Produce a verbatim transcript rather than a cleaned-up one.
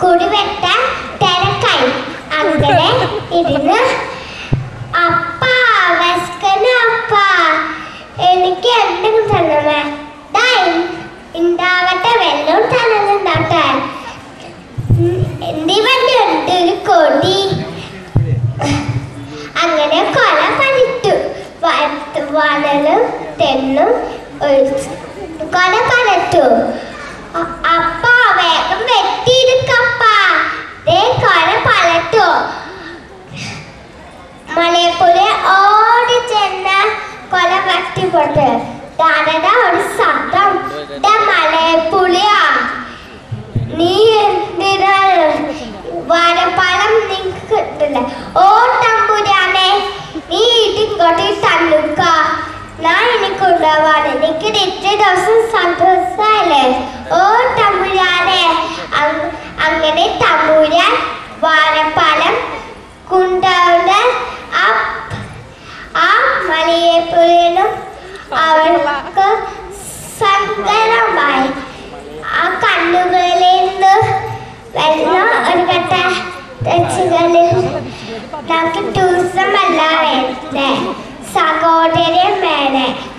കുടിവെട്ടാൻ തിരക്കായി. അങ്ങനെ ഇരുന്ന് അപ്പ വിശക്കണ അപ്പ, എനിക്ക് എന്തെങ്കിലും തന്നമേ, ഉണ്ടാവട്ടെ വെള്ളം തന്നുണ്ടാട്ടെ. എന്തിവണ്ട് ഒരു കൊടി. അങ്ങനെ കൊല പണിട്ടു. വനലും തെന്നും കൊല പണിട്ടു. അപ്പ വേഗം വെട്ടിയെടുക്കപ്പ, കൊല പലട്ടു. മലയപ്പുഴ ഓടി ചെന്ന കൊല വെട്ടിപ്പോട്ട് ദാദാ ഒരു ശബ്ദം. മലയപ്പുളിയാ, നീ എന്തിനാ വാഴപ്പഴം നിനക്ക് കിട്ടില്ല? ഓ തമ്പുരാനെ, നീ ഇങ്ങോട്ട് തന്നുക, ഞാൻ എനിക്ക് ഉണ്ടാവാണ്. എനിക്ക് ഇത്ര ദിവസം സന്തോഷല്ലേ? ഓ തമ്പുരാനെ. അങ്ങനെ തമ്പുരാൻ വാഴപ്പഴം കൊണ്ടാവുന്ന ആ മലയപ്പുഴനും അവർക്ക് സങ്കടമായി. ആ കണ്ണുകളിൽ നിന്ന് വെള്ളം ഒരു കട്ട തെച്ചുകളിൽ നമുക്ക് ടൂറിസം അല്ല വേണ്ടേ, സഹോദരൻ വേണേ.